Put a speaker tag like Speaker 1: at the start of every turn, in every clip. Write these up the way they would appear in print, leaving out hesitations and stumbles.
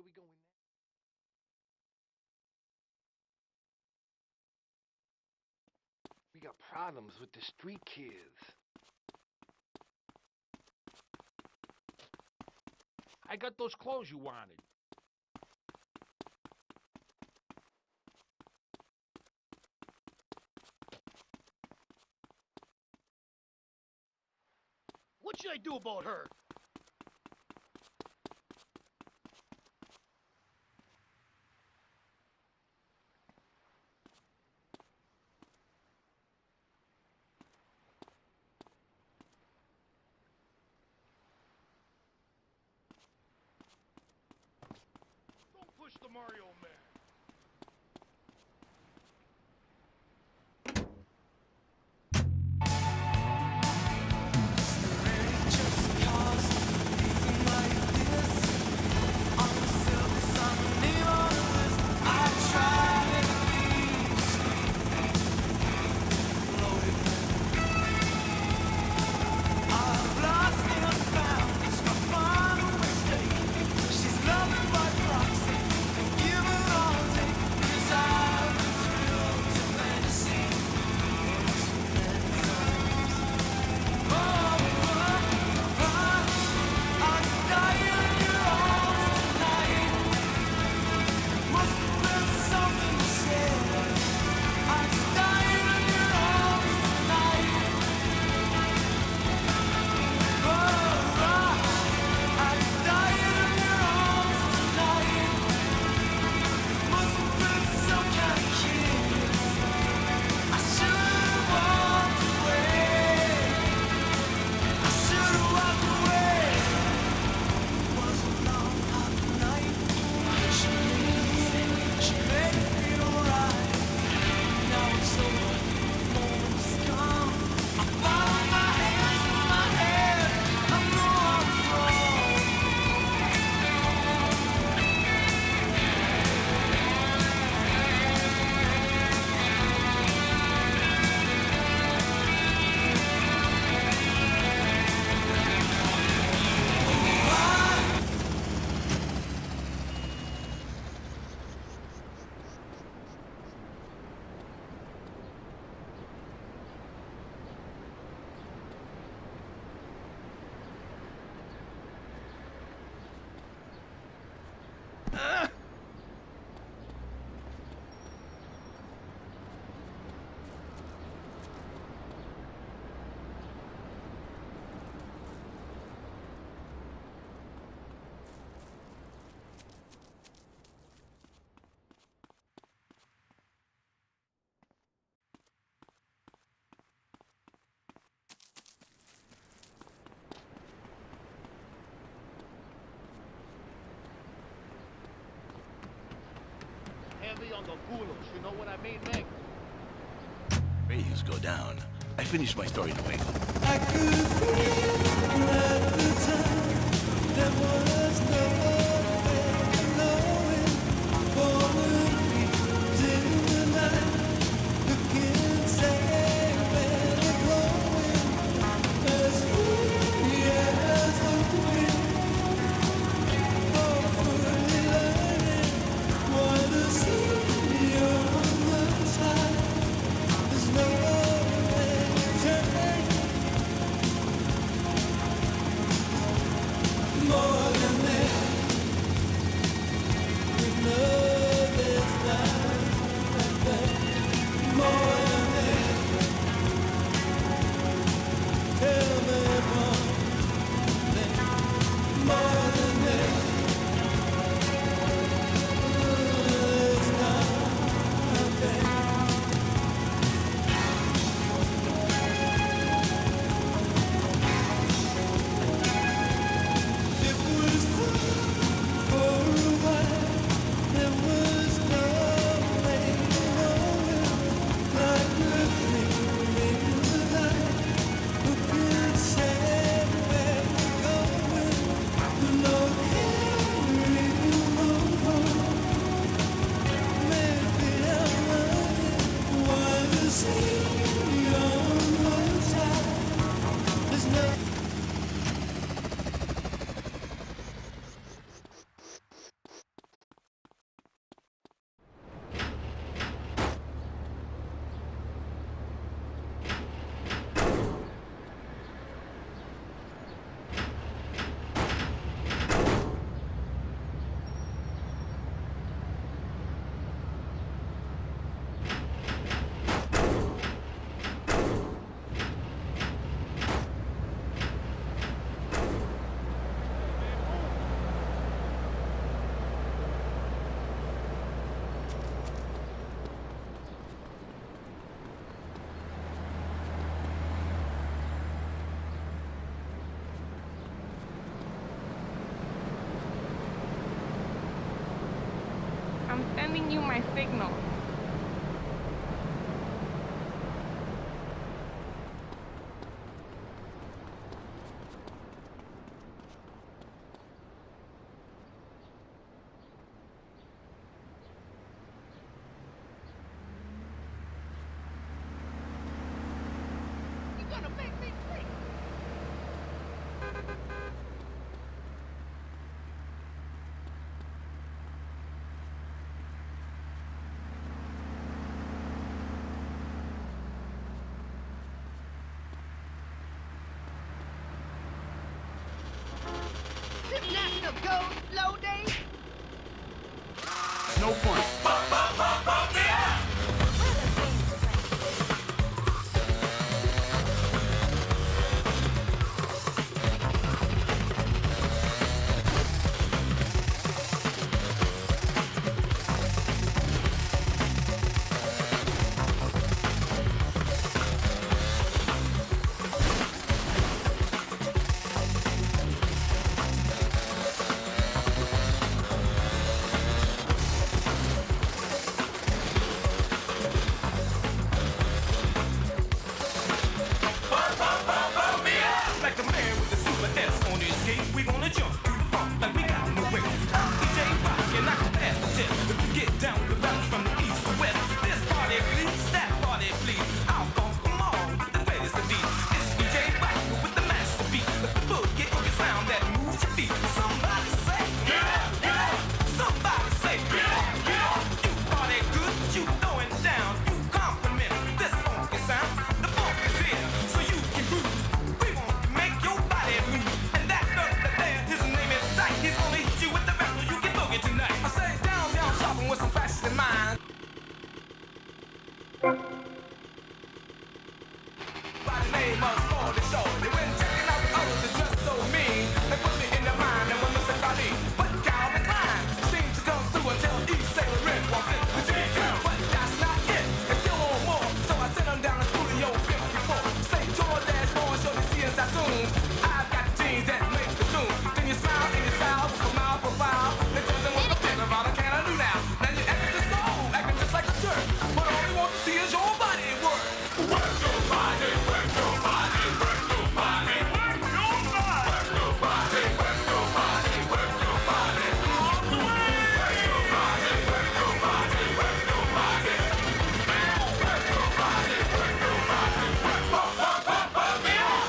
Speaker 1: we going now? We got problems with the street kids. I got those clothes you wanted.
Speaker 2: What should I do about her? Don't push the Mario Man. Heavy on the bulos, you know what I mean, Meg?
Speaker 3: Ratings go down. I finished my story in a way.
Speaker 4: I could feel at the time there was no way of knowing for me in the night. Looking sad and glowing as free as the wind. Hopefully learning what to see on the side. There's no more than
Speaker 5: I'm sending you my signal.
Speaker 2: You're gonna make me freak. This national goes slow days.
Speaker 3: No fun. Like the man with the super S on his skate, we gonna jump through the funk like we got no way. DJ Rock and I can pass the test. If you get down the balance from the east to west, this party please, that party please. I'll bump them all with the greatest of these. It's DJ Rock with the master beat, with the boogie sound that moves your feet. Somebody say, get up, get up. Somebody say, get up, get up. You party good, you throwing down, you compliment this funky sound. The funk is here, so you can groove. We want to make your body move, and that fella there, his name is Dyke. He's gonna hit you with the rest, so you can boogie tonight. I say downtown shopping with some fashion in mind. By the name of Sport the Show, they went checking out the others that dress so mean. They put me in their mind, and when Mr. Kali, but Calvin Klein seems to come through until East Sailor Red walks in the GQ. But that's not it, it's still on more. So I sent them down to Studio 54. St. George Dashboard, show the see in Sassoon. I've got jeans that make the tune. Then you smile and you style, with a mile profile. They tell them what the pin about, can I do now? Now you acting just so, acting just like a jerk. But all they want to see is your body work. Work your body, work your body, work your body, work your body, work your body, work your body, work your body, all the way. Work your body, work your body, work your body, work your body, work your body, work me up.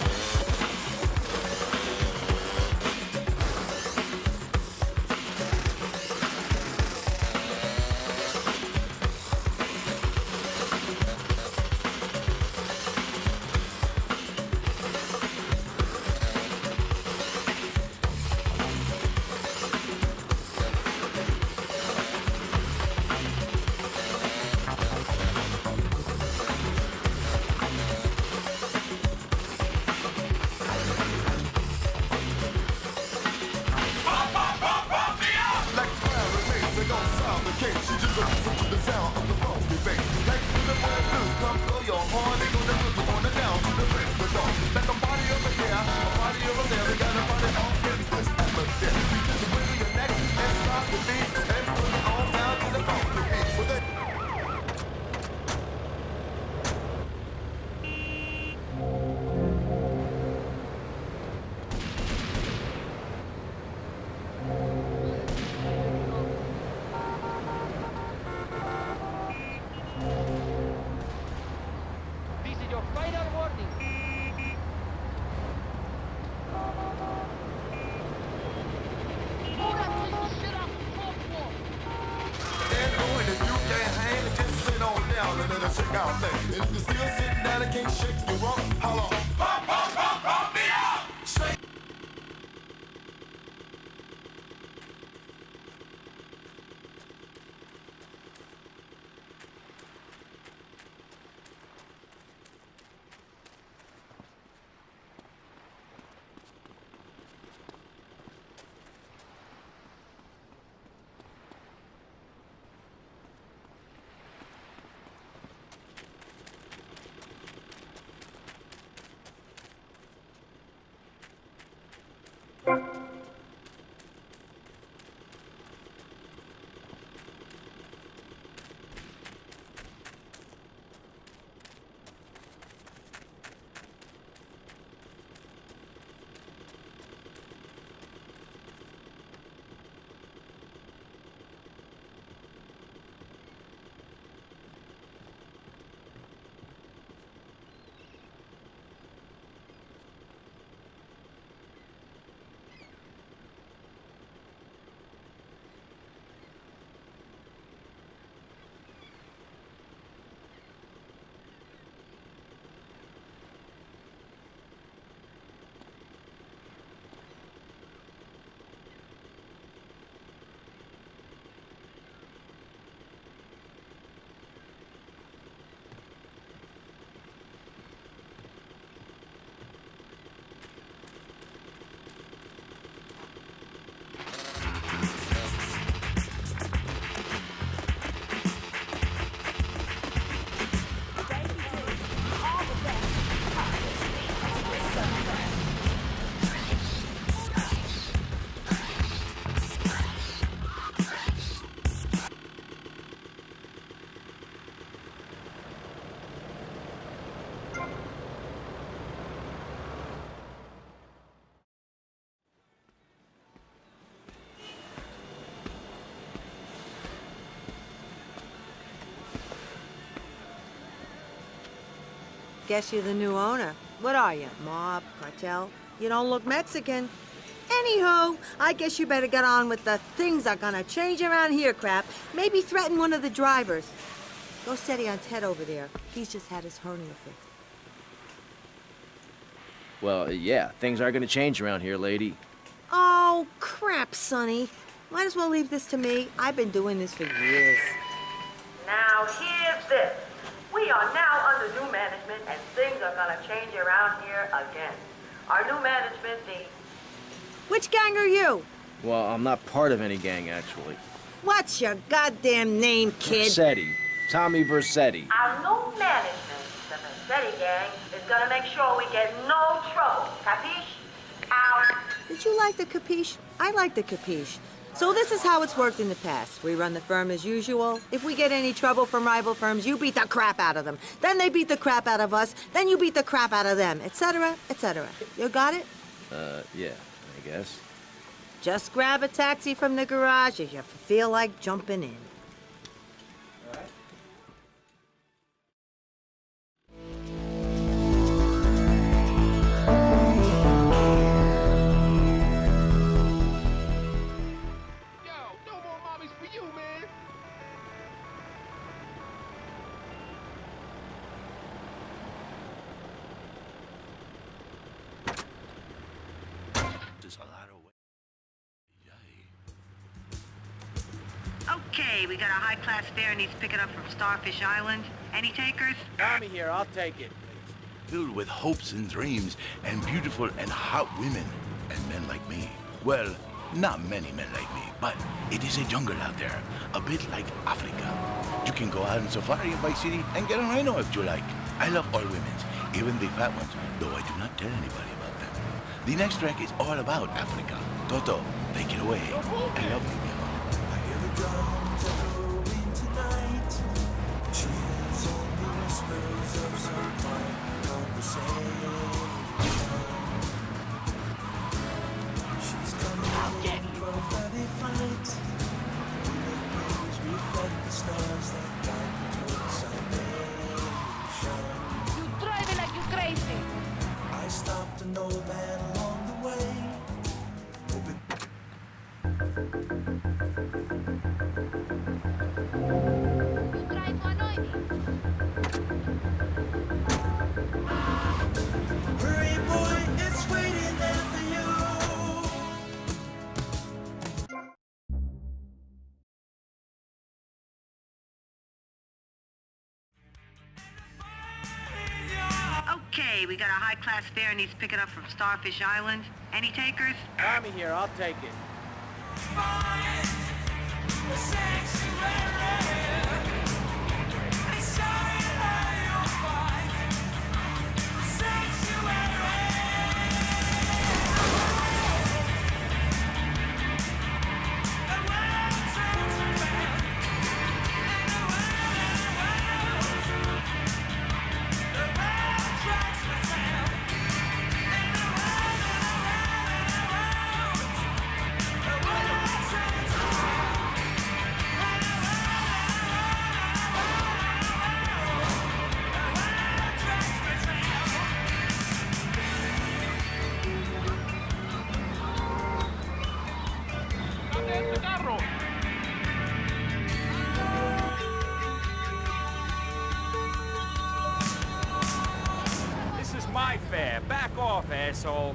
Speaker 3: Like the ground remains, they don't sound the case. You just listen to the sound of the funky bass. Like the boy blue, come blow your horn. They gonna move you on the down to the break of dawn. Like a body over here, a body over there. We got a body all in this atmosphere. You just wiggle your neck and start the beat and put it on down to the funky beat. With it.
Speaker 1: This is your final warning.
Speaker 2: Pull that piece of shit off the front wall.
Speaker 4: And knowing if you can't hang, just sit on down and let us check out things. If you're still sitting down and can't shake your rump, holla. Pump me up! Straight.
Speaker 5: Guess you're the new owner. What are you, mob, cartel? You don't look Mexican. Anywho, I guess you better get on with the things are gonna change around here crap. Maybe threaten one of the drivers. Go steady on Ted over there. He's just had his hernia fixed.
Speaker 6: Well, yeah, things are gonna change around here, lady.
Speaker 5: Oh, crap, Sonny. Might as well leave this to me. I've been doing this for years.
Speaker 7: Now, here's this. We are now under new management, and things are gonna change around here again. Our new management,
Speaker 5: Which gang are you?
Speaker 6: Well, I'm not part of any gang, actually.
Speaker 5: What's your goddamn name, kid?
Speaker 6: Versetti. Tommy Versetti.
Speaker 7: our new management, the Versetti gang, is gonna make sure we get no trouble. Capiche? Out.
Speaker 5: Did you like the capiche? I like the capiche. So this is how it's worked in the past. We run the firm as usual. If we get any trouble from rival firms, you beat the crap out of them. Then they beat the crap out of us. Then you beat the crap out of them, etc., etc. You got it?
Speaker 6: Yeah, I guess.
Speaker 5: Just grab a taxi from the garage if you feel like jumping in.
Speaker 1: Yo, no more mommies for you, man.
Speaker 3: There's a lot of
Speaker 7: Okay, we got a high-class fare needs picking up from Starfish Island. Any takers?
Speaker 6: Tommy here, I'll take it.
Speaker 3: filled with hopes and dreams and beautiful and hot women and men like me. Well, not many men like me, but it is a jungle out there, a bit like Africa. You can go out on safari in Vice City and get a rhino if you like. I love all women, even the fat ones, though I do not tell anybody about them. The next track is all about Africa. Toto, take it away. I love you, mi amor.
Speaker 2: You driving like you crazy.
Speaker 4: I stopped an old man along the way.
Speaker 2: You try to annoy me.
Speaker 4: Hurry, boy, it's waiting there for you.
Speaker 7: Okay, we got a high-class fare needs picking up from Starfish Island. Any takers?
Speaker 6: Tommy here, I'll take it.
Speaker 1: ¡Dame este carro!
Speaker 8: This is my fare. Back off, asshole.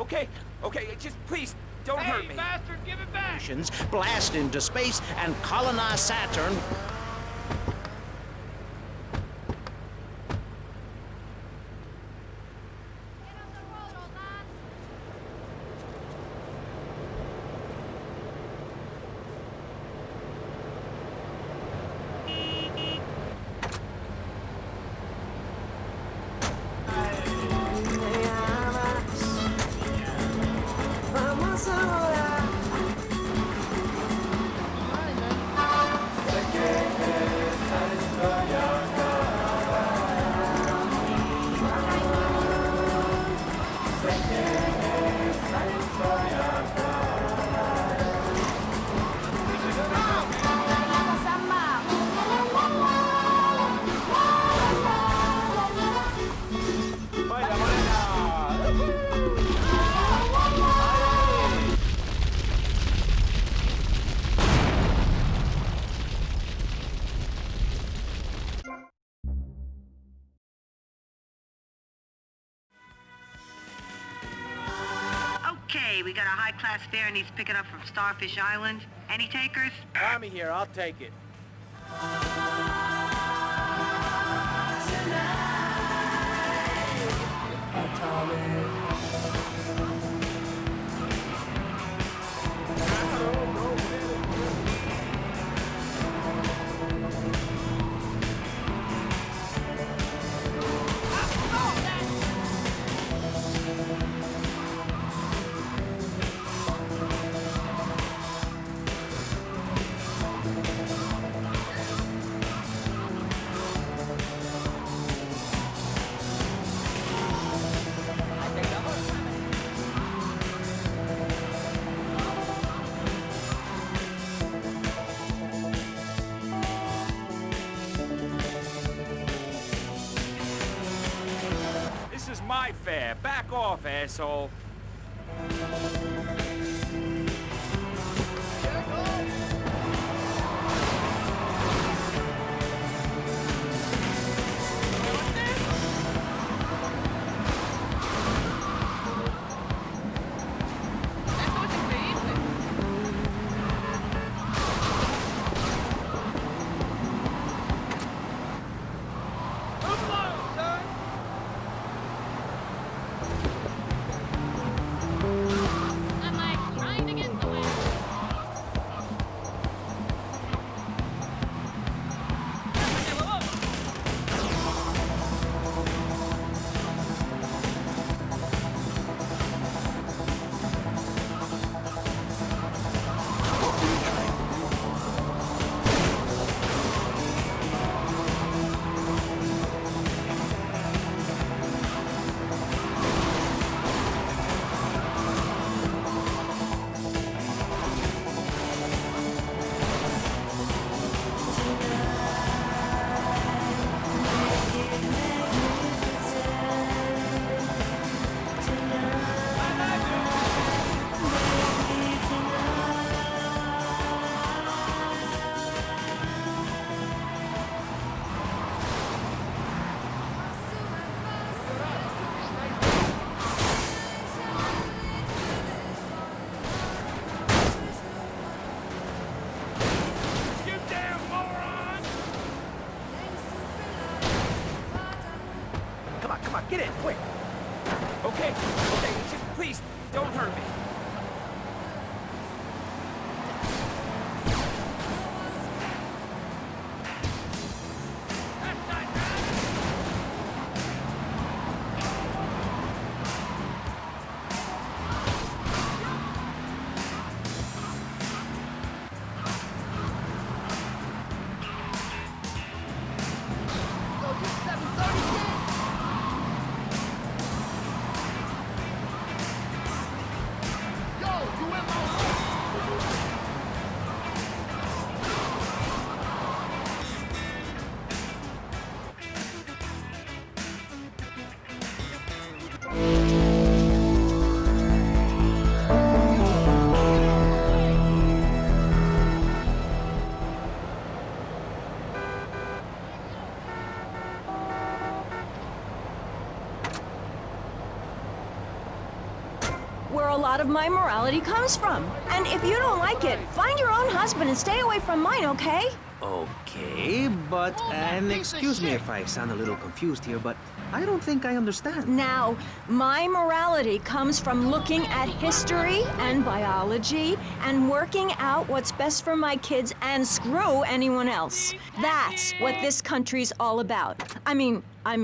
Speaker 8: Okay, just please, don't hurt me.
Speaker 2: Bastard, give it back!
Speaker 9: Blast into space and colonize Saturn.
Speaker 7: Okay, we got a high-class fare needs picking up from Starfish Island. Any takers?
Speaker 8: Tommy here, I'll take it. This is my fare. Back off, asshole. Come on, get in, quick. Okay, just please, don't hurt me.
Speaker 10: lot of my morality comes from. And if you don't like it, find your own husband and stay away from mine, okay?
Speaker 9: Okay, but, and excuse me if I sound a little confused here, but I don't think I understand.
Speaker 10: Now, my morality comes from looking at history and biology and working out what's best for my kids and screw anyone else. That's what this country's all about. I mean,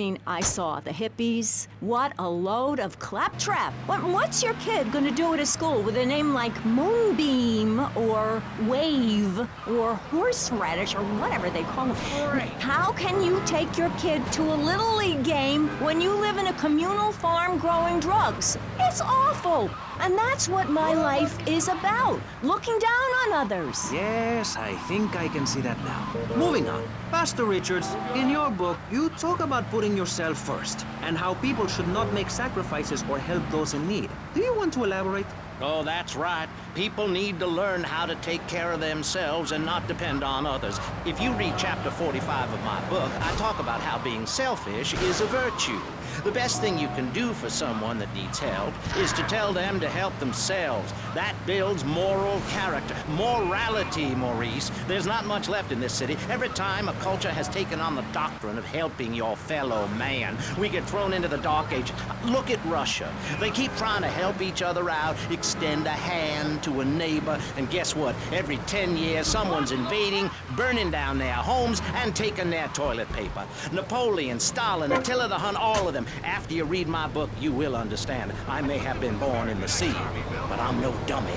Speaker 10: I saw the hippies. What a load of claptrap. What's your kid gonna do at a school with a name like Moonbeam or Wave or Horseradish or whatever they call them? How can you take your kid to a Little League game when you live in a communal farm growing drugs? It's awful. And that's what my life is about, looking down on others.
Speaker 9: Yes, I think I can see that now. Moving on. Pastor Richards, in your book, you talk about putting yourself first and how people should not make sacrifices or help those in need. Do you want to elaborate? Oh, that's right. People need to learn how to take care of themselves and not depend on others. If you read chapter 45 of my book, I talk about how being selfish is a virtue. The best thing you can do for someone that needs help is to tell them to help themselves. That builds moral character. Morality, Maurice. There's not much left in this city. Every time a culture has taken on the doctrine of helping your fellow man, we get thrown into the dark ages. Look at Russia. They keep trying to help each other out, extend a hand to a neighbor, and guess what? Every 10 years, someone's invading, burning down their homes, and taking their toilet paper. Napoleon, Stalin, Attila the Hun, all of them. After you read my book, you will understand. I may have been born in the sea, but I'm no dummy.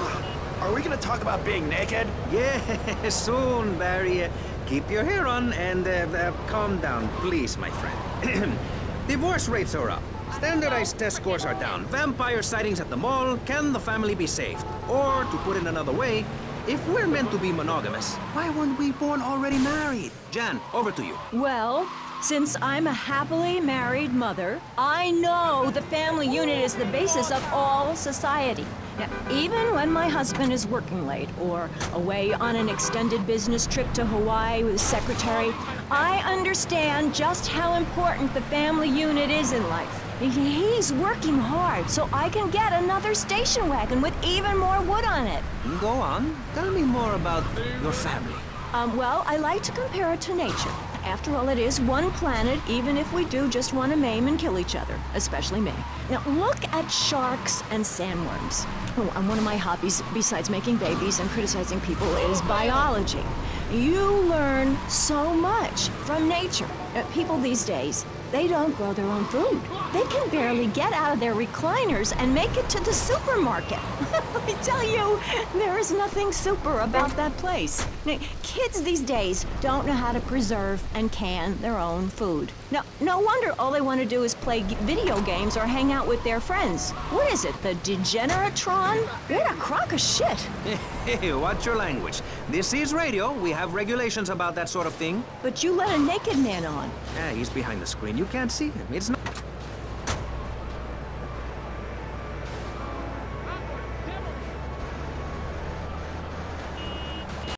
Speaker 6: Are we gonna talk about being naked?
Speaker 9: Yeah, soon, Barry. Keep your hair on and calm down, please, my friend. Divorce rates are up. Standardized test scores are down. Vampire sightings at the mall. Can the family be saved? Or, to put it another way, if we're meant to be monogamous, why weren't we born already married? Jan, over to you.
Speaker 10: Well, since I'm a happily married mother, I know the family unit is the basis of all society. Now, even when my husband is working late or away on an extended business trip to Hawaii with his secretary, I understand just how important the family unit is in life. He's working hard so I can get another station wagon with even more wood on it.
Speaker 9: Go on. Tell me more about your family.
Speaker 10: Well, I like to compare it to nature. After all, it is one planet, even if we do just want to maim and kill each other, especially me. Now, look at sharks and sandworms. Oh, and one of my hobbies, besides making babies and criticizing people, is biology. You learn so much from nature. People these days, they don't grow their own food. They can barely get out of their recliners and make it to the supermarket. I tell you, there is nothing super about that place. Now, kids these days don't know how to preserve and can their own food. No wonder all they want to do is play video games or hang out with their friends. What is it, the Degeneratron? What a crock of shit.
Speaker 9: Hey, watch your language. This is radio. We have regulations about that sort of thing.
Speaker 10: But you let a naked man on.
Speaker 9: Yeah, he's behind the screen. You can't see him. It's not